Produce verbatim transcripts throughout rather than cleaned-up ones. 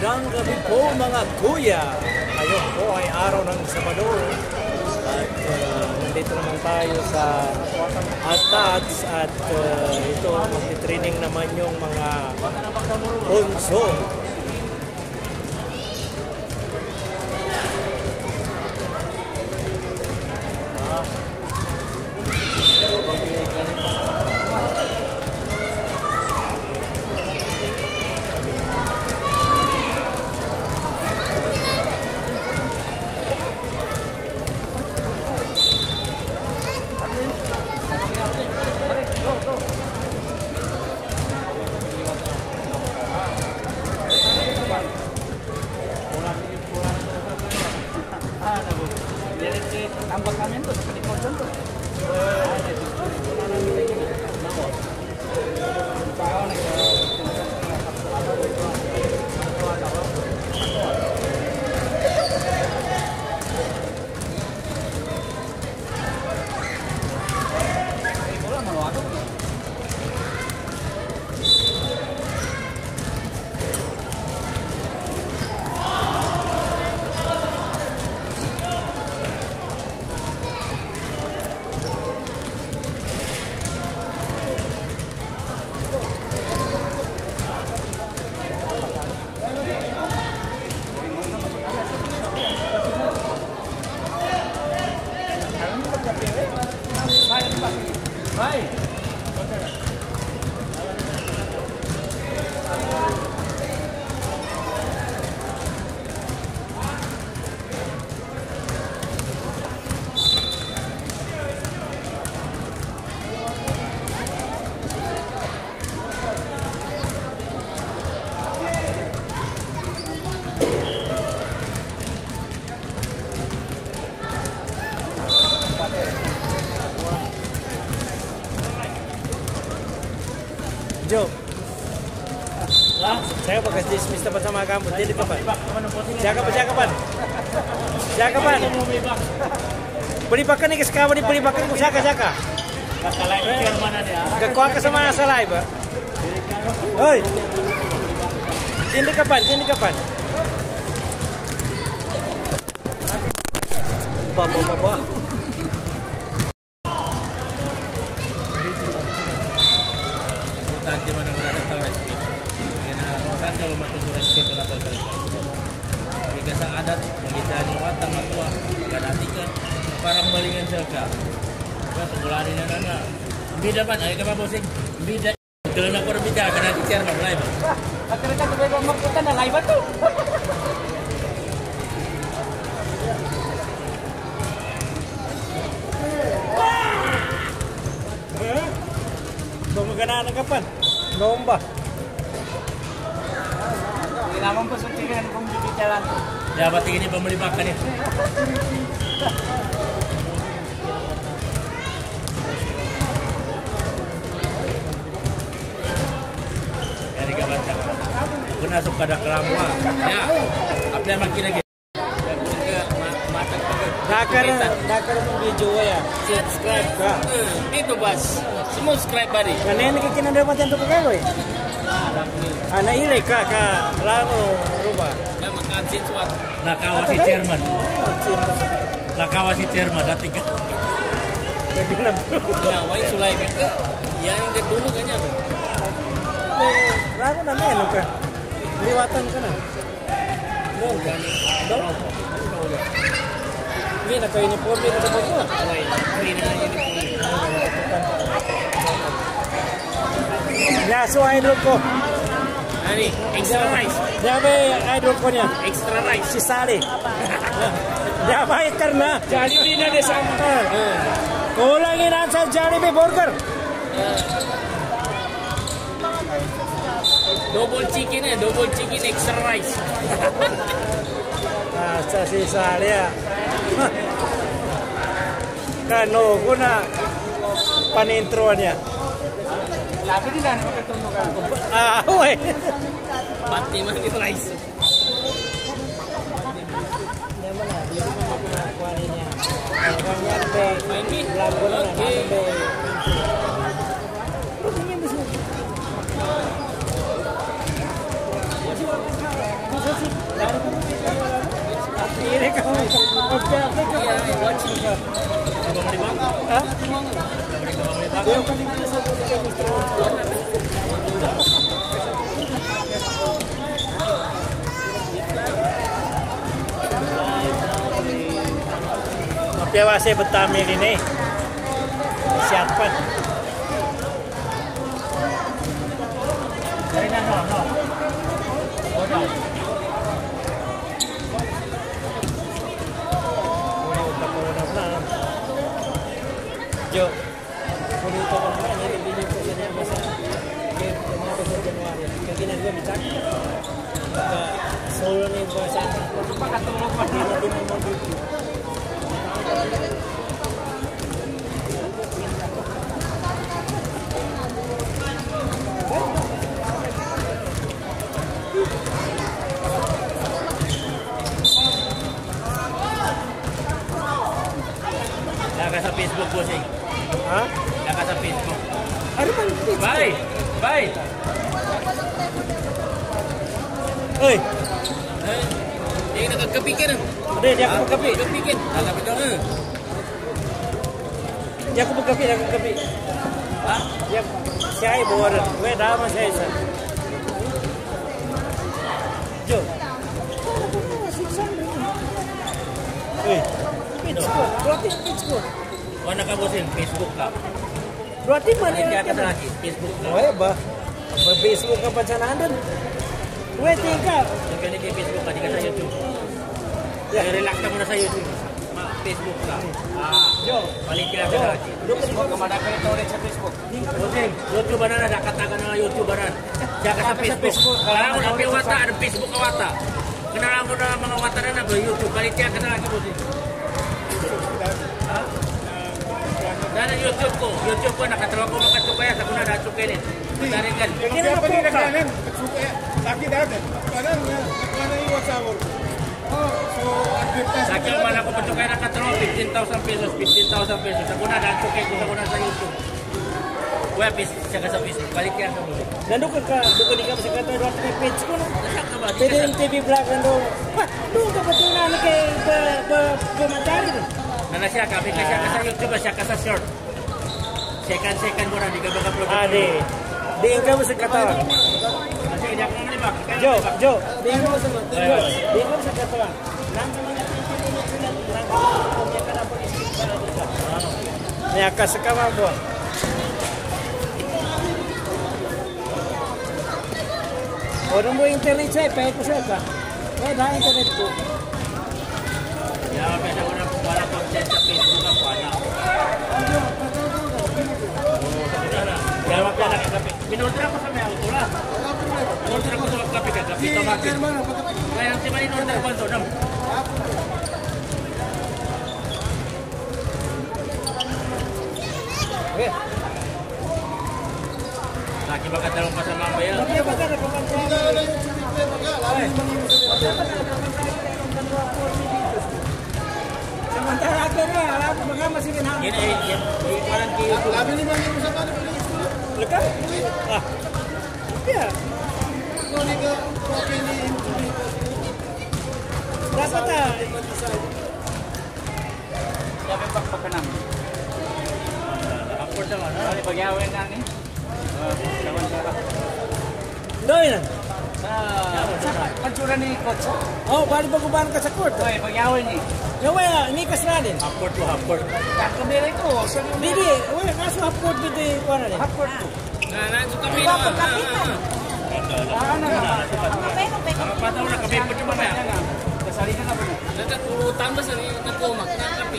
Magandang gabi po mga kuya. Ngayon po ay araw ng Sabado. At uh, nandito naman tayo sa Atats at uh, ito magti-training naman yung mga bunso. Campamento seperti koncon tuh. Bye. Jo, saya bagas dismiss tempat sama kamu. Jadi kapan? Siapa siapa kapan? Siapa kapan? Beli pakan nih keskawan beli pakan ku siapa siapa? Kekuatan sama salah iba. Oi, ini kapan? Ini kapan? Bapak bapak. Di mana berada tahu resmi. Karena orang kalau masuk resmi itu atau resmi. Jika adat kita di watang matua, kada tiga parang balingan jaga. Ba pengulaan ini nana. Bida pan ay ka bosing. Bida kalau nak orang bida kada dicari mah live. Akhirnya kan coba ngomong kita na live tuh. Bang magana kapan? Lomba. Kailangan ko suntikan kung bibicaran. Dapat ini pembeli makan ya. Dari kabar cakap. Kena suka ada keramua. Ya. Apa yang makin lagi? Dakar, dakar mo video ya. Subscribe ka. Dito bas. Subscribe bari. Kanen ka kinanda macam tu kagawin. Ana ile ka ka lamo ruba. Na makasin suat. Nakawasi chairman. Nakawasi chairman dati ka. Jadi na. Ya, wai sulai ka. Yang ke dulu kanya tuh. Lamo na meno ka. Liwatan ka na. Dong kan. Dong. Ini nak kain uniform ni kita buat. Ya, so idol ko. Ani, extra rice. Ya be idol ko niya. Extra rice. Si Sali. Ya baik karena Jollibee na de sama. Kulangin ang sa Jollibee burger. Double chicken eh, double chicken extra rice. Ah, sa si Sali ya. Kano ko na panintroan niya. Labi din na makatulog ka. Ah, uy. Pati man yung rice. Naman na, di mo makuha niya. Ganyan be. Lago na na be. Yung kanina sa Mapiawase betami ini siapa? Dari na no, no. Oda. Jo, kulit ko naman, nilibili ko sa niya masa game tumako sa January. Kaya ginagawa bitak. Pagka solo na yung basa, Pagkatulog pa hindi na din ang mag-duty. Laka sa Facebook po siya. Ha? Laka sa Facebook. Ano bang pitch? Bye! Bye! Uy! Eh, Hindi ka nagkagkapikin. Hindi, di ako magkapi. Nagkagkapikin. Lalapit ka nga. Di ako magkapi, di ako magkapi. Ha? Di ako, siya ay bawaran. Uy, dama siya isa. Jo. Uy, pitch ko. Berarti pitch ko. Wala ka bosin, Facebook ka. Berarti mana Hindi yang ka na lagi, Facebook ka. Oh, ba? Facebook ka pa sa nandun. Uy, tingka. Yung kaya kay Facebook ka, di ka sa YouTube. Yeah. Relax ka muna sa YouTube. Ma, Facebook ka. Ah, Jo. balik ka na lagi. Facebook ka madagay ito ulit sa Facebook. Bosin, YouTube ba na na? Nakataga na nga YouTube ba na? Diya ka sa Facebook. Kaya mo na piwata, ang Facebook ka wata. Kanalang mo na mga wata na na ba YouTube. Balik ka na lagi, Bosin. Ha? Dari YouTube ko, YouTube ko nakatawa ko makasukaya sa kuna na sukainin. Tarikan. Kaya na po ka. Lagi dati. Parang mana iwas awal. Oh, so advertise. Sa kaya man ako patukay nakatawa fifteen thousand pesos, fifteen thousand pesos. Sa kuna na sukay ko sa kuna sa YouTube. Web is siya ka sa Facebook. Balik yan sa mo. Nandun ka ka, doon ka di ka masakata doon sa page ko na. Nasaan ka ba? P D M T V vlog nandun. Pa, doon ka pa doon na kay komentary doon. Nana siya ka, bigla siya ka sa YouTube, siya ka sa short. Second, second mo na, di ka mag-upload. Ah, di. Di ka masakata. Kasi hindi ako nangalibak. Jo, Jo, di ka masakata. Jo, di ka masakata. Nandun ka na May akas ka ba po? Orang mo internet saya, pahit ko siya ka. Eh, dah internet ko. Ya, pwede ko na wala pang set sa Facebook ako, anak. Kaya mapya nakikapi. Minordera ko sa may auto na. Minordera ko sa kapi ka, kapi tomakin. Kaya ang siya in-order ko ito, nam. Okay. Lagi magkadalong pa sa mamaya. Tapi apa kan ada Sementara aku na, alam ko mga masih kinahang. Yan ay, yan. Parang kayo. Labi ni Mangi sa mana beli itu. Lekas? Ah. Ya. Kau ni ke pakai ni ini. Dapat tak? Sabi pagpakanam. Upward naman. Ano pagyawin na ni? Ah, kawan sa Doy na. sa pansura ni coach. Oh, bali bagubahan ka sa court. Oy, pagyawin ni. Yung wala, ini kas na din. Upward to upward. Kamera ko, sa Didi, wala kaso upward dito yung kuha na din. upward ko. Nah, nah, itu kami. Ano na? Ang pataw na kami po cuma ya. Kasali ka na ba? Nagkakulutan ba sa nagkumak na kapi?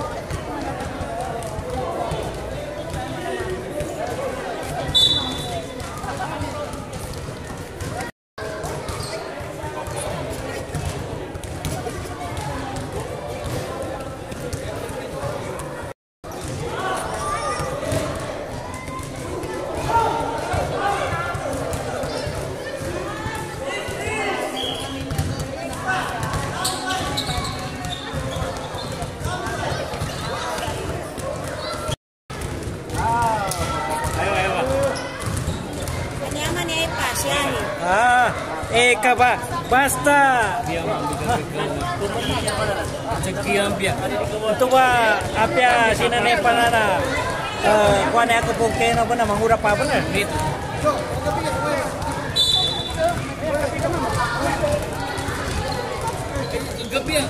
Ah, eh ka ba? Basta. Sekian biar. Ito ba, apya, sinanepa na na. uh, kuan aku pungkay na ba na mangurap pa ba na? Dito. Gabi yan.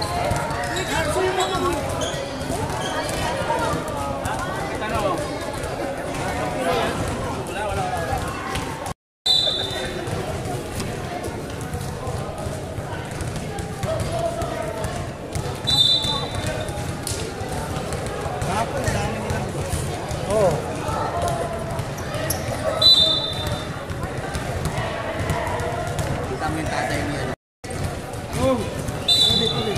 Oh. Kita minta ada ini. Oh, ulit, ulit.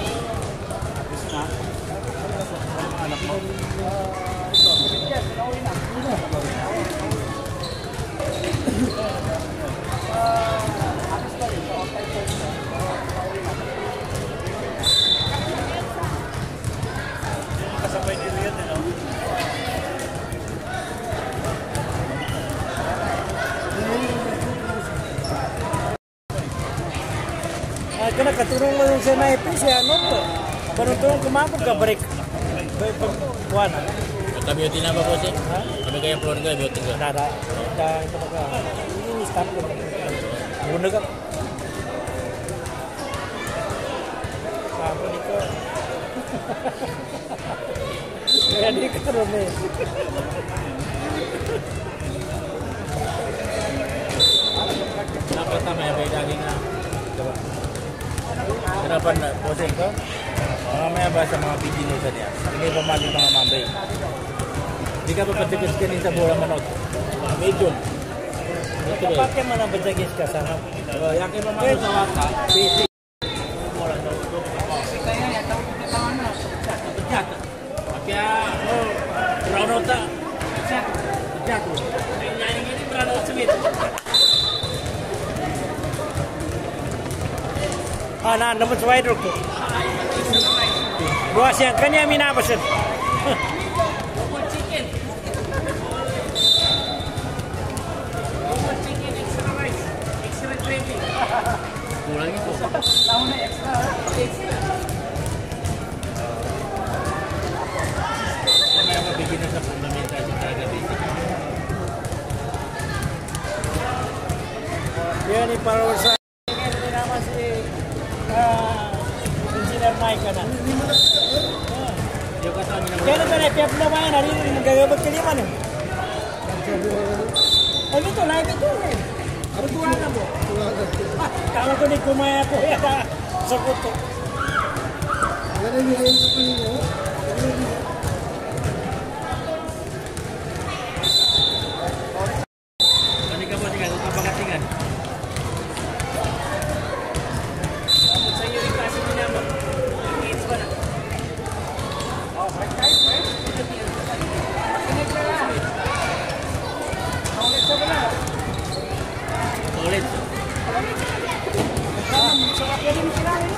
Kasabay nila yun, ano? Ah, kena katurong mo sa naipin siya, ano po? Panutulong kumapag ka, break. Pagkuhan, ah. Kami yung tinapa po siya. Kami kaya keluarga yung tinggal. Nada, dah itu maka ini start ko. Guna ka. Sabi ni ko. Kaya di ka rome. Dapat tama yung daging na. Kenapa nak poseng ko? Mamaya ba sa mga bidino sa niya? Hindi pa mali mga mambay. Hindi ka pa patikas ka sa bola manok. Medyo. Pakai mana berjagis ka sana? Oh, yakin pa mga sa wata. Basic. Kaya ya tahu kita mana. Pejat. Kaya oh, Brown ta. Pejat. Pejat. Yang ini Brown Smith. Ah, na naman sa wide ko. Buas yang kanya mina basit. Double chicken. Double chicken extra rice, extra gravy. Kulang itu. Tahu na extra. Extra. Mamaya mabigyan na sa fundamental sa talaga basic. Yan ni para sa ini nama si ah engineer Mike na. Yung kata namin Kaya na tiap na ba yan? Hari ini gagabag ka naman eh. Ay, ito, like ito eh. Ano tuwa na mo? Ah, kala ko ni kumaya ko. Yata, sa kuto. Yan ang nilay ko pinyo. Kani ka po tinggal apa katingan? Sa iyo rin kasi dinama. It's gonna. Oh, right time, right? Kinig na lang. Ulit sa bala. Ulit. Sarap yan yung sinahin.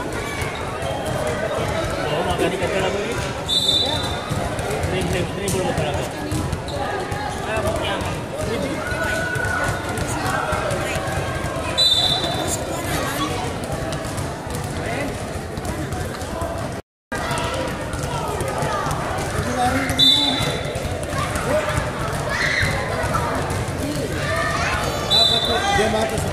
Oh, magani ka talaga eh. Dribble, dribble mo talaga. Ah, yaman. Dia mata sa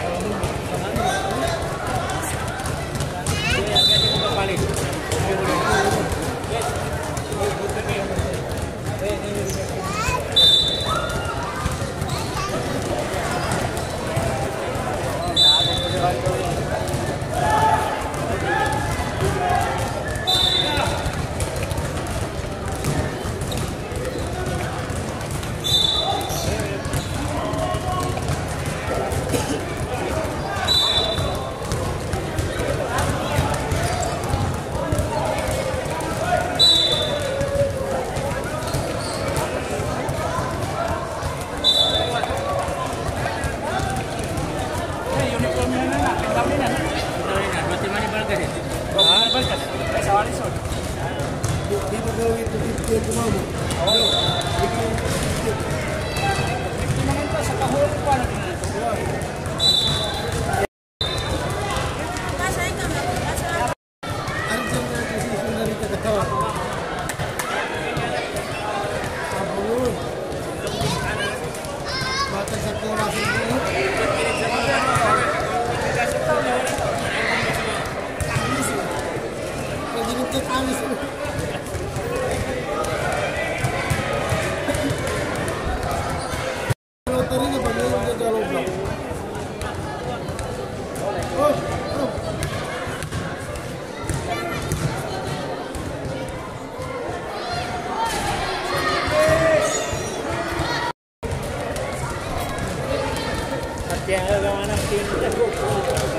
At yung gagawa ng team na GoPro.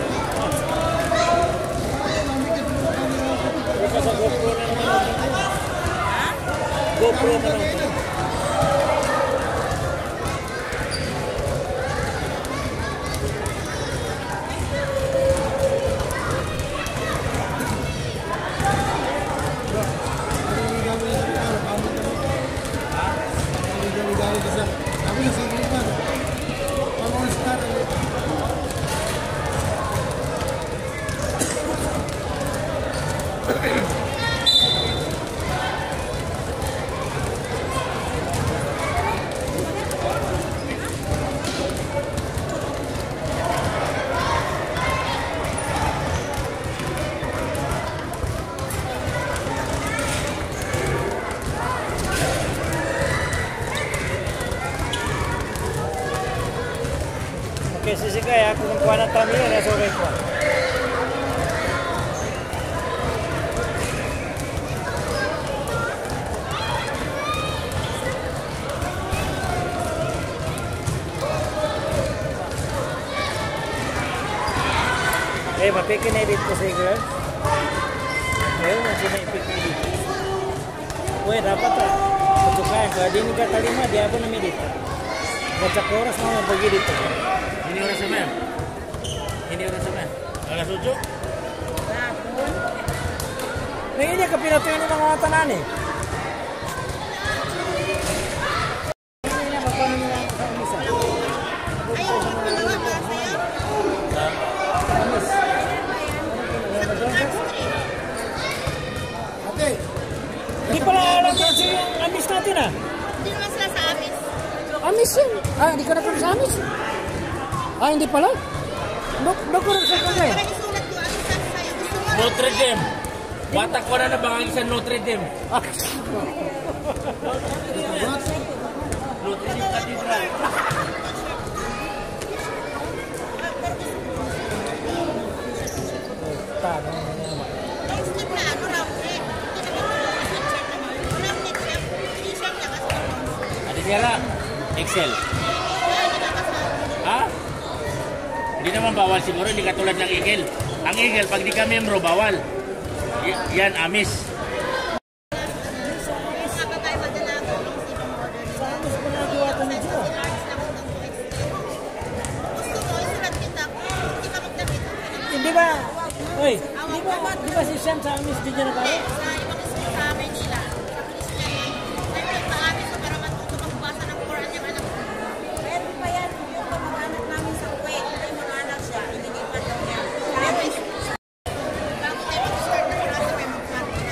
Ito sa GoPro na naman. GoPro na naman. Okay, sisi kaya kung kuha na tayo yan, nasa okay ko. Eh, mapikin-edit ko siguro. Ngayon, masih maipik-edit. Weh, dapat lah. Patukayan, kalau di ini kata lima, dia pun namedit. Baca koras mau begitu. Ini orang sama. Ini orang sama. Alas tujuh. Nah, ini kepinatuan ng mga tanan eh. Ini na ba nila sa misa? Ate, hindi pala alam kasi yung amis natin ah. Hindi naman sila sa amis. Amis yun. Ah, hindi ka na sa amis. Ah, hindi pala? Dok, dok ko rin sa kanya. Para isulat ko ano sa sa'yo. Gusto mo Notre Dame. Watak ko na na bangag sa Notre Dame. Ah, Notre Dame Cathedral. tanong na naman. yung slip na ano round trip. Round trip siya. T-shirt niya kasi. Ada dia lah. Excel. Ha? Hindi naman bawal siguro, hindi katulad ng Eagle. Ang Eagle, pag di ka membro, bawal. Y- yan, amis. Yung mga babae madala ko. Sa amis ko nagawa ito medyo. Gusto mo, isulat kita. Hindi ka magdamit. Hindi ba? Uy, di ba, di ba si Sam sa amis di niya na Hindi, tayo? sa ibang school sa Maynila. Sa Police niya. Siyempre, sa amin ko para matuto magbasa ng Quran yung anak ko. Meron pa yan, yung kamag-anak namin sa Kuwait, may mga anak siya, inilipat daw niya. Bago tayo mag-start na klase, may mag-start na.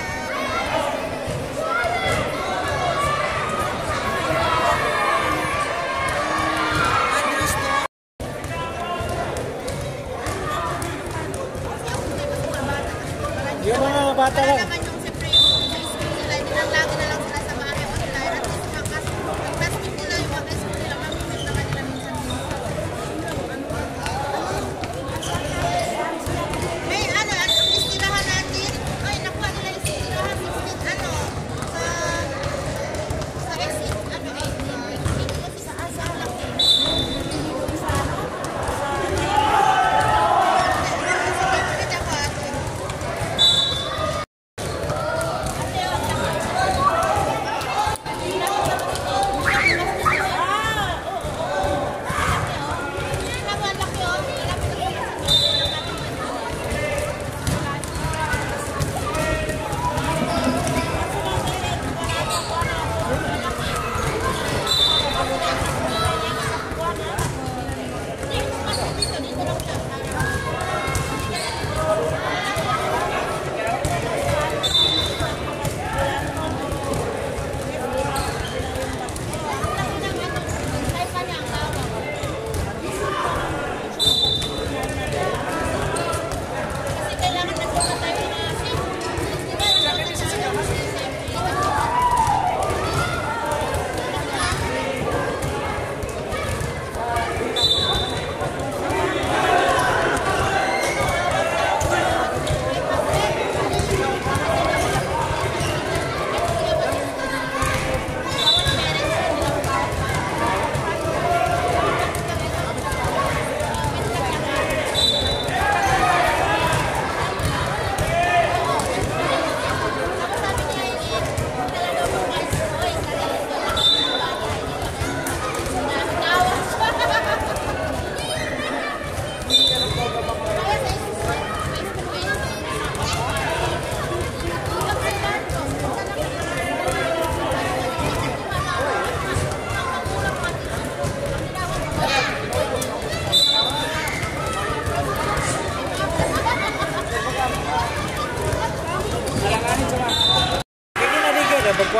Yung mga bata Wala lang. naman yung siyempre yung sa school nila, nilalagi na lang sila sa bahay online. At least makas, pag-testing nila yung mga school nila, mamimit naman nila minsan. May ano, ano yung istilahan natin? Ay, nakuha nila yung istilahan. sixteen, ano, sa, sa exit, ano, eighteen. Kasi sa asa lang eh. Kasi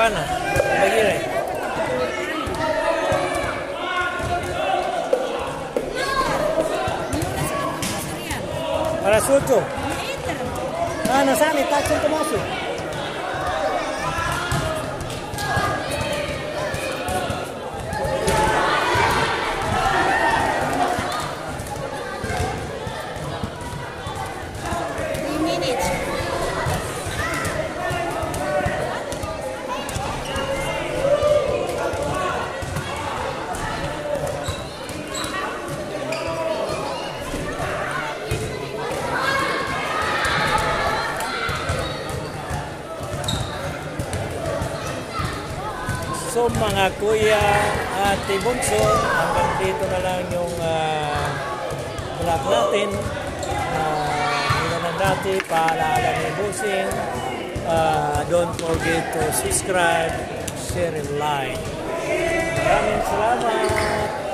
Ana. Bagire. Para suto. Ah, nasaan? Itax yung tumasok. Three minutes. So mga kuya at bunso, hanggang dito na lang yung uh, vlog natin. Uh, Hindi dati, paalala ni Busing. Uh, don't forget to subscribe, share, and like. Maraming salamat!